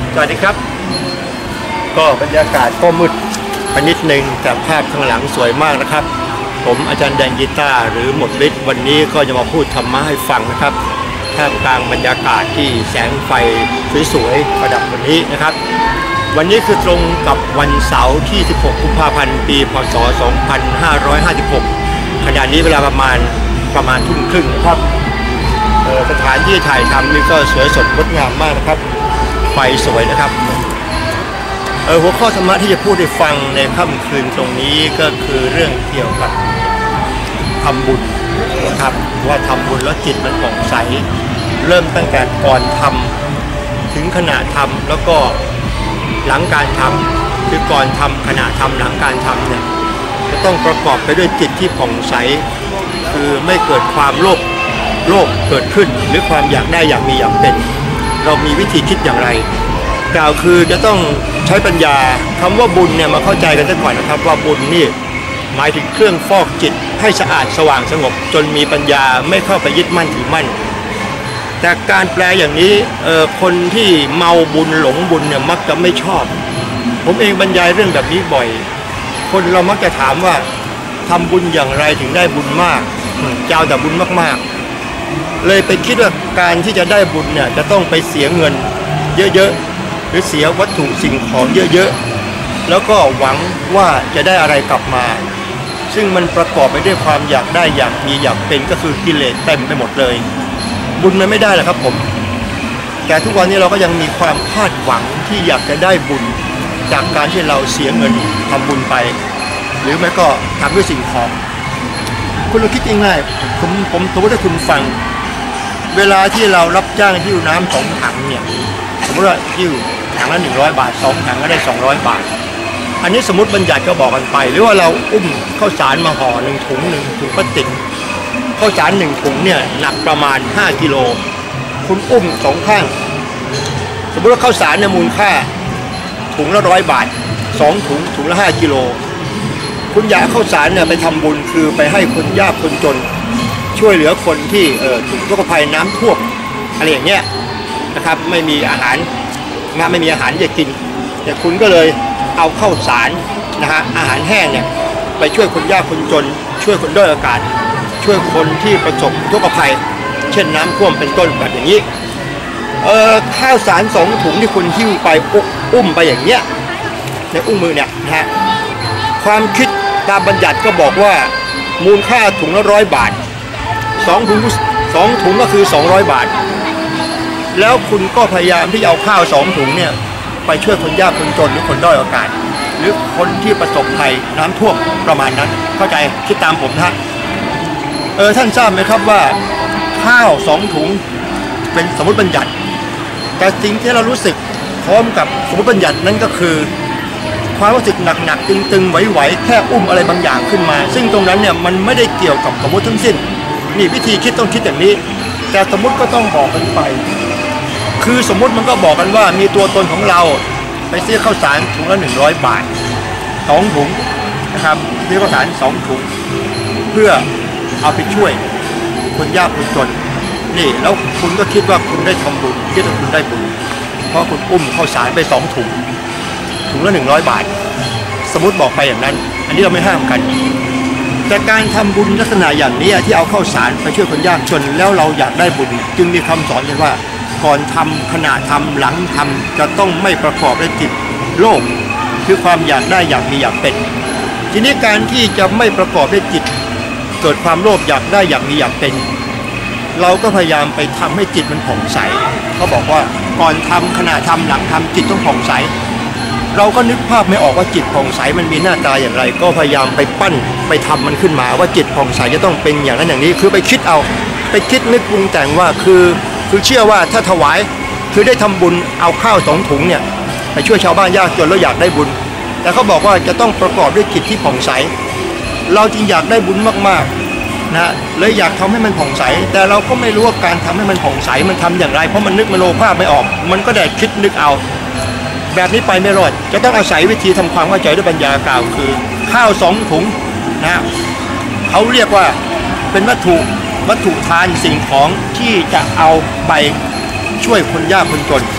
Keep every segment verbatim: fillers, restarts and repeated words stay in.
สวัสดีครับก็บรรยากาศก็มืดไปนิดนึงแต่ภาพข้างหลังสวยมากนะครับผมอาจารย์แดงกีตาร์หรือหมดฤทธิ์วันนี้ก็จะมาพูดธรรมะให้ฟังนะครับท่ามกลางบรรยากาศที่แสงไฟสวยๆประดับวันนี้นะครับวันนี้คือตรงกับวันเสาร์ที่สิบหกกุมภาพันธ์ปีพ.ศ. สองพันห้าร้อยห้าสิบหกขณะนี้เวลาประมาณประมาณทุ่มครึ่งนะครับสถานที่ถ่ายทำนี่ก็สวยสดงดงามมากนะครับไฟสวยนะครับเออหัวข้อธรรมะที่จะพูดให้ฟังในค่ำคืนตรงนี้ก็คือเรื่องเกี่ยวกับทำบุญนะครับว่าทำบุญแล้วจิตมันผ่องใสเริ่มตั้งแต่ก่อนทำถึงขณะทำแล้วก็หลังการทำคือก่อนทำขณะทำหลังการทำเนี่ยจะต้องประกอบไปด้วยจิตที่ผ่องใสคือไม่เกิดความโลภโลภเกิดขึ้นหรือความอยากได้อยากมีอยากเป็นเรามีวิธีคิดอย่างไรกล่าวคือจะต้องใช้ปัญญาคำว่าบุญเนี่ยมาเข้าใจกันซะก่อนนะครับว่าบุญนี่หมายถึงเครื่องฟอกจิตให้สะอาดสว่างสงบจนมีปัญญาไม่เข้าไปยึดมั่นถือมั่นแต่การแปลอย่างนี้เอ่อคนที่เมาบุญหลงบุญเนี่ยมักจะไม่ชอบผมเองบรรยายเรื่องแบบนี้บ่อยคนเรามักจะถามว่าทำบุญอย่างไรถึงได้บุญมากเจ้าแต่บุญมากๆเลยไปคิดว่าการที่จะได้บุญเนี่ยจะต้องไปเสียเงินเยอะๆหรือเสียวัตถุสิ่งของเยอะๆแล้วก็หวังว่าจะได้อะไรกลับมาซึ่งมันประกอบไปด้วยความอยากได้อยากมีอยากเป็นก็คือกิเลสเต็มไปหมดเลยบุญมันไม่ได้หรอกครับผมแต่ทุกวันนี้เราก็ยังมีความคาดหวังที่อยากจะได้บุญจากการที่เราเสียเงินทำบุญไปหรือไม่ก็ทำด้วยสิ่งของคุณลองคิดง่ายๆผมผมสมมติถ้าคุณฟังเวลาที่เรารับจ้างหิ้วน้ำสองถังเนี่ยสมมติว่าหิ้วถังละหนึ่งร้อยบาทสองถังก็ได้สองร้อยบาทอันนี้สมมติบัญญัติก็บอกกันไปหรือว่าเราอุ้มข้าวสารมาห่อหนึ่งถุงหนึ่งถุงพลาสติกข้าวสารหนึ่งถุงเนี่ยหนักประมาณห้ากิโลคุณอุ้มสองข้างสมมติว่าข้าวสารเนี่ยมูลค่าถุงละร้อยบาทสองถุงถุงละห้ากิโลคุณอยากข้าวสารเนี่ยไปทำบุญคือไปให้คนยากคนจนช่วยเหลือคนที่เอ่อถูกทุกภัยน้ำท่วมอะไรอย่างเงี้ยนะครับไม่มีอาหารงานไม่มีอาหารจะกินแต่คุณก็เลยเอาข้าวสารนะฮะอาหารแห้งเนี่ยไปช่วยคนยากคนจนช่วยคนด้อยโอกาสช่วยคนที่ประสบทุกภัยเช่นน้ำท่วมเป็นต้นแบบอย่างนี้เอ่อข้าวสารสองถุงที่คุณหิ้วไปอุ้มไปอย่างเงี้ยในอุ้งมือเนี่ยนะฮะความคิดตามบัญญัติก็บอกว่ามูลค่าถุงละร้อยบาทสองถุงสองถุงก็คือสองร้อยบาทแล้วคุณก็พยายามที่เอาข้าวสองถุงเนี่ยไปช่วยคนยากคนจนหรือคนด้อยโอกาสหรือคนที่ประสบภัยน้ำท่วมประมาณนั้นเข้าใจคิดตามผมนะเออท่านทราบไหมครับว่าข้าวสองถุงเป็นสมมติบัญญัติแต่สิ่งที่เรารู้สึกพร้อมกับสมมติบัญญัตินั้นก็คือความรู้สึกหนักๆตึงๆไหวๆแค่อุ้มอะไรบางอย่างขึ้นมาซึ่งตรงนั้นเนี่ยมันไม่ได้เกี่ยวกับสมมติทั้งสิ้นนี่วิธีคิดต้องคิดอย่างนี้แต่สมมติก็ต้องบอกกันไปคือสมมติมันก็บอกกันว่ามีตัวตนของเราไปซื้อข้าวสารถุงละหนึ่งร้อยบาทสองถุงนะครับซื้อข้าวสารสองถุงเพื่อเอาไปช่วยคนยากคนจนนี่แล้วคุณก็คิดว่าคุณได้ทำบุญคิดว่าคุณได้บุญเพราะคุณอุ้มข้าวสารไปสองถุงถุงละหนึ่งร้อยบาทสมมติบอกไปอย่างนั้นอันนี้เราไม่ห้ามกันแต่การทำบุญลักษณะอย่างนี้ที่เอาข้าวสารไปช่วยคนยากจนแล้วเราอยากได้บุญจึงมีคำสอนกันว่าก่อนทำขณะทำหลังทำจะต้องไม่ประกอบด้วยจิตโลภคือความอยากได้อยากมีอยากเป็นทีนี้การที่จะไม่ประกอบด้วยจิตเกิดความโลภอยากได้อยากมีอยากเป็นเราก็พยายามไปทำให้จิตมันผ่องใสเขาบอกว่าก่อนทำขณะทำหลังทำจิตต้องผ่องใสเราก็นึกภาพไม่ออกว่าจิตผ่องใสมันมีหน้าตาอย่างไรก็พยายามไปปั้นไปทำมันขึ้นมาว่าจิตผ่องใสจะต้องเป็นอย่างนั้นอย่างนี้คือไปคิดเอาไปคิดนึกปรุงแต่งว่าคือคือเชื่อว่าถ้าถวายคือได้ทำบุญเอาข้าวสองถุงเนี่ยไปช่วยชาวบ้านยากจนแล้วอยากได้บุญแต่เขาบอกว่าจะต้องประกอบด้วยจิตที่ผ่องใสเราจึงอยากได้บุญมากๆนะเลยอยากทำให้มันผ่องใสแต่เราก็ไม่รู้ว่าการทำให้มันผ่องใสมันทำอย่างไรเพราะมันนึกมโนภาพไม่ออกมันก็ได้คิดนึกเอาแบบนี้ไปไม่รอดจะต้องอาศัยวิธีทำความเข้าใจด้วยปัญญากล่าวคือข้าวสองถุงนะเขาเรียกว่าเป็นวัตถุวัตถุทานสิ่งของที่จะเอาไปช่วยคนยากคนจน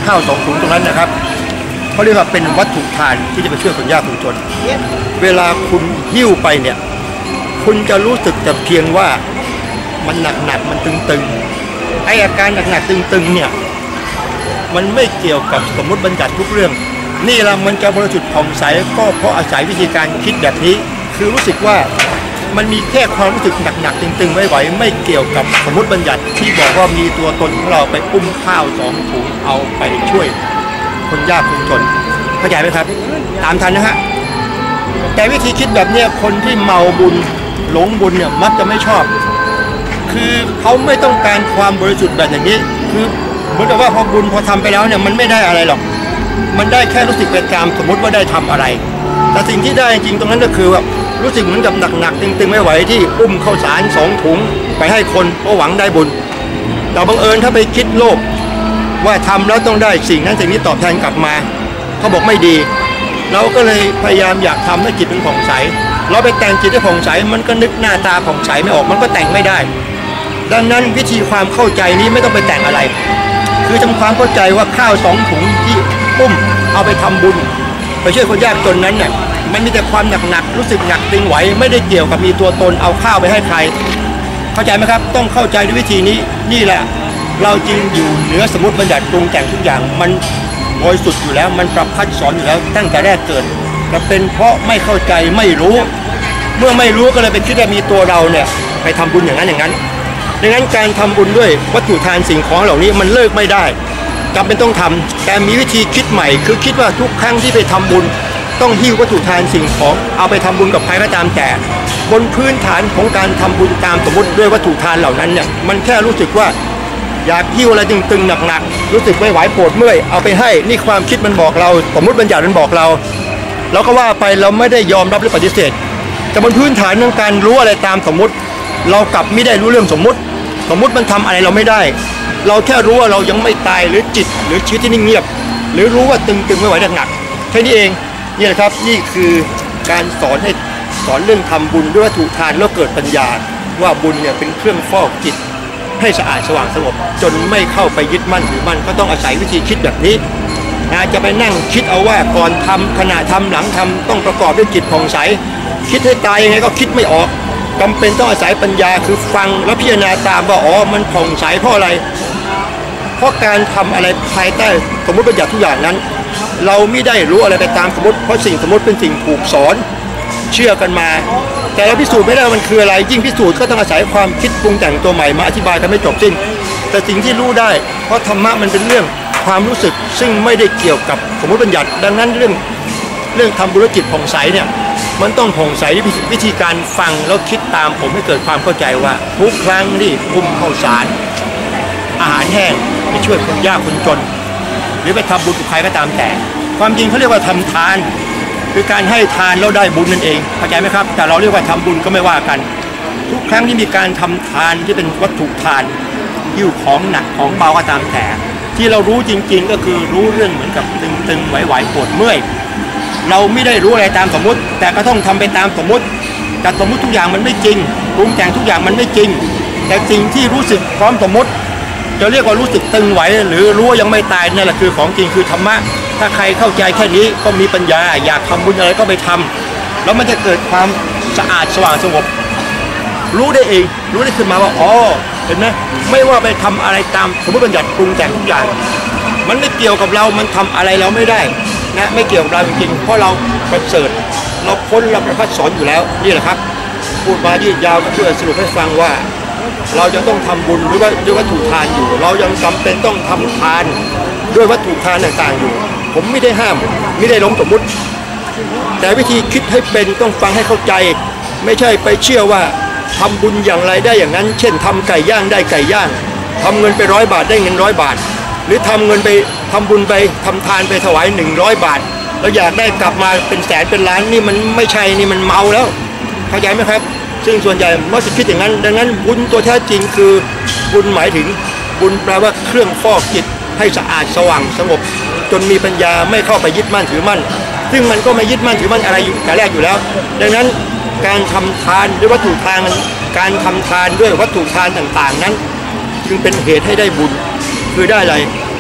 ข้าวสองถุงตรงนั้นนะครับเขาเรียกว่าเป็นวัตถุทานที่จะไปช่วยคนยากคนจนเวลาคุณหิ้วไปเนี่ยคุณจะรู้สึกแต่เพียงว่ามันหนักๆมันตึงๆไออาการหนักๆตึงๆเนี่ยมันไม่เกี่ยวกับสมมติบัญญัติทุกเรื่องนี่ละมันจะบริสุทธิ์ผ่องใสก็เพราะอาศัยวิธีการคิดแบบนี้คือรู้สึกว่ามันมีแค่ความรู้สึกหนักๆตึงๆไหวๆไม่เกี่ยวกับสมมติบัญญัติที่บอกว่ามีตัวตนของเราไปอุ้มข้าวสองถุงเอาไปช่วยคนยากคนจนเข้าใจไหมครับตามทันนะฮะแต่วิธีคิดแบบนี้คนที่เมาบุญหลงบุญเนี่ยมักจะไม่ชอบคือเขาไม่ต้องการความบริสุทธิ์แบบอย่างนี้คือเหมือนกับว่าพอบุญพอทำไปแล้วเนี่ยมันไม่ได้อะไรหรอกมันได้แค่รู้สึกเป็นตามสมมติว่าได้ทำอะไรแต่สิ่งที่ได้จริงตรงนั้นก็คือว่ารู้สึกเหมือนกับหนักๆตึงๆไม่ไหวที่อุ้มข้าวสารสองถุงไปให้คนเพราะหวังได้บุญแต่บังเอิญถ้าไปคิดโลภว่าทำแล้วต้องได้สิ่งนั้นสิ่งนี้ตอบแทนกลับมาเขาบอกไม่ดีเราก็เลยพยายามอยากทำให้จิตเป็นผ่องใสเราไปแต่งจิตให้ผ่องใสมันก็นึกหน้าตาผ่องใสไม่ออกมันก็แต่งไม่ได้ดังนั้นวิธีความเข้าใจนี้ไม่ต้องไปแต่งอะไรคือทำความเข้าใจว่าข้าวสองถุงที่อุ้มเอาไปทำบุญไปช่วยคนยากจนนั้นเนี่ยมันมีแต่ความหนักๆรู้สึกหนักตึงไหวไม่ได้เกี่ยวกับมีตัวตนเอาข้าวไปให้ใครเข้าใจไหมครับต้องเข้าใจด้วยวิธีนี้นี่แหละเราจึงอยู่เหนือสมมติบัญญัติปรุงแต่งทุกอย่างมันบริสุทธิ์อยู่แล้วมันประพัดสอนอยู่แล้วตั้งแต่แรกเกิดแต่เป็นเพราะไม่เข้าใจไม่รู้เมื่อไม่รู้ก็เลยไปคิดว่ามีตัวเราเนี่ยไปทำบุญอย่างนั้นอย่างนั้นดังนั้นการทำบุญด้วยวัตถุทานสิ่งของเหล่านี้มันเลิกไม่ได้จำเป็นต้องทำแต่มีวิธีคิดใหม่คือคิดว่าทุกครั้งที่ไปทำบุญต้องหิ้ววัตถุทานสิ่งของเอาไปทำบุญกับใครก็ตามแต่บนพื้นฐานของการทำบุญตามสมมติด้วยวัตถุทานเหล่านั้นเนี่ยมันแค่รู้สึกว่าอยากหิ้วอะไรตึงๆหนักๆรู้สึกไม่ไหวปวดเมื่อยเอาไปให้นี่ความคิดมันบอกเราสมมติบัญญัติมันบอกเราเราก็ว่าไปเราไม่ได้ยอมรับหรือปฏิเสธแต่บนพื้นฐานของการรู้อะไรตามสมมติเรากลับไม่ได้รู้เรื่องสมมติสมมติมันทำอะไรเราไม่ได้เราแค่รู้ว่าเรายังไม่ตายหรือจิตหรือชีวิตที่นิ่งเงียบหรือรู้ว่าตึงๆไม่ไหวหนักๆแค่นี้เองนี่แหละครับนี่คือการสอนให้สอนเรื่องทำบุญด้วยวัตถุทานแล้วเกิดปัญญาว่าบุญเนี่ยเป็นเครื่องฟอกจิตให้สะอาดสว่างสงบจนไม่เข้าไปยึดมั่นถือมั่นก็ต้องอาศัยวิธีคิดแบบนี้นะจะไปนั่งคิดเอาว่าก่อนทำขณะทำหลังทำต้องประกอบด้วยจิตผ่องใสคิดให้ตายยังไงก็คิดไม่ออกจำเป็นต้องอาศัยปัญญาคือฟังและพิจารณาตามว่าอ๋อมันผ่องใสเพราะอะไรเพราะการทำอะไรภายใต้สมมติบัญญัติทุกอย่างนั้นเราไม่ได้รู้อะไรไปตามสมมติเพราะสิ่งสมมติเป็นสิ่งถูกสอนเชื่อกันมาแต่เราพิสูจน์ไม่ได้มันคืออะไรยิ่งพิสูจน์ก็ต้องอาศัยความคิดปรุงแต่งตัวใหม่มาอธิบายกันไม่จบสิ้นแต่สิ่งที่รู้ได้เพราะธรรมะมันเป็นเรื่องความรู้สึกซึ่งไม่ได้เกี่ยวกับสมมติบัญญัติดังนั้นเรื่องเรื่องทำบุญจิตผ่องใสเนี่ยมันต้องผ่องใสวิธีการฟังแล้วคิดตามผมให้เกิดความเข้าใจว่าทุกครั้งที่อุ้มข้าวสารอาหารแห้งไปช่วยคนยากคนจนหรือไปทำบุญกับใครก็ตามแต่ความจริงเขาเรียกว่าทำทานคือการให้ทานแล้วได้บุญนั่นเองเข้าใจไหมครับแต่เราเรียกว่าทำบุญก็ไม่ว่ากันทุกครั้งที่มีการทำทานที่เป็นวัตถุทานหิ้วของหนักของเบาก็ตามแต่ที่เรารู้จริงๆก็คือรู้เรื่องเหมือนกับตึงๆไหวๆปวดเมื่อยเราไม่ได้รู้อะไรตามสมมติแต่ก็ต้องทำไปตามสมมติแต่สมมติทุกอย่างมันไม่จริงปรุงแต่งทุกอย่างมันไม่จริงแต่สิ่งที่รู้สึกพร้อมสมมติจะเรียกว่ารู้สึกตึงไหวหรือรู้ว่ายังไม่ตายนั่นแหละคือของจริงคือธรรมะถ้าใครเข้าใจแค่นี้ก็มีปัญญาอยากทำบุญอะไรก็ไปทำแล้วมันจะเกิดความสะอาดสว่างสงบรู้ได้เองรู้ได้ขึ้นมาว่าอ๋อเห็นไหมไม่ว่าไปทำอะไรตามสมมติบัญญัติปรุงแต่งทุกอย่างมันไม่เกี่ยวกับเรามันทำอะไรเราไม่ได้นะไม่เกี่ยวกับเราจริงๆเพราะเราประเสริฐเราพ้นเราประพัดสอนอยู่แล้วนี่แหละครับพูดมายืดยาวก็เพื่อสรุปให้ฟังว่าเราจะต้องทำบุญด้วยด้วยวัตถุทานอยู่เรายังจำเป็นต้องทำทานด้วยวัตถุทานต่างๆอยู่ผมไม่ได้ห้ามไม่ได้ล้มสมมุติแต่วิธีคิดให้เป็นต้องฟังให้เข้าใจไม่ใช่ไปเชื่อว่าทำบุญอย่างไรได้อย่างนั้นเช่นทำไก่ย่างได้ไก่ย่างทำเงินไปร้อยบาทได้เงินร้อยบาทหรือทำเงินไปทำบุญไปทำทานไปถวายหนึ่งร้อยบาทแล้วอยากได้กลับมาเป็นแสนเป็นล้านนี่มันไม่ใช่นี่มันเมาแล้วเข้าใจไหมครับซึ่งส่วนใหญ่มักจะคิดอย่างนั้นดังนั้นบุญตัวแท้จริงคือบุญหมายถึงบุญแปลว่าเครื่องฟอกจิตให้สะอาดสว่างสงบจนมีปัญญาไม่เข้าไปยึดมั่นถือมั่นซึ่งมันก็ไม่ยึดมั่นถือมั่นอะไรอยู่แต่แรกอยู่แล้วดังนั้นการทำทานด้วยวัตถุทานการทำทานด้วยวัตถุทานต่างๆนั้นจึงเป็นเหตุให้ได้บุญคือได้อะไร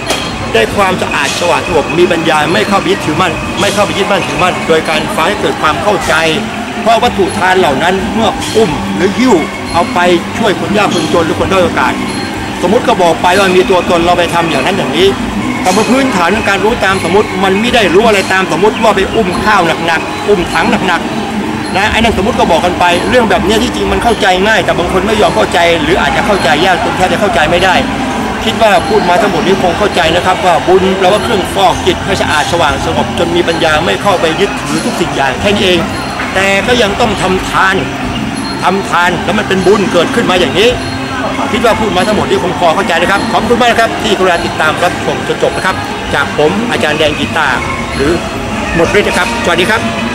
ได้ความสะอาดสว่างสงบมีปัญญาไม่เข้าไปยึดถือมั่นไม่เข้าไปยึดมั่นถือมั่นโดยการฟังให้เกิดความเข้าใจเพราะวัตถุทานเหล่านั้นเมื่ออุ้มหรือหิ้วเอาไปช่วยคนยากคนจนหรือคนด้อยโอกาสสมมติก็บอกไปว่ามีตัวตนเราไปทำอย่างนั้นอย่างนี้แต่บนพื้นฐานของการรู้ตามสมมติมันไม่ได้รู้อะไรตามสมมติว่าไปอุ้มข้าวหนักๆอุ้มถังหนักๆนะไอ้นั่นสมมติก็บอกกันไปเรื่องแบบนี้ที่จริงมันเข้าใจง่ายแต่บางคนไม่ยอมเข้าใจหรืออาจจะเข้าใจยากจนแทบจะเข้าใจไม่ได้คิดว่าพูดมาทั้งหมดนี้คงเข้าใจนะครับว่าบุญแปลว่าเครื่องฟอกจิตให้สะอาดสว่างสงบจนมีปัญญาไม่เข้าไปยึดถือทุกสิ่งอย่างแค่นี้เองแต่ก็ยังต้องทำทานทำทานแล้วมันเป็นบุญเกิดขึ้นมาอย่างนี้คิดว่าพูดมาทั้งหมดนี้คงพอเข้าใจนะครับขอบคุณมากนะครับที่กรุณาติดตามรับชมจนจบนะครับจากผมอาจารย์แดงกีตาร์หรือหมดฤทธิ์นะครับสวัสดีครับ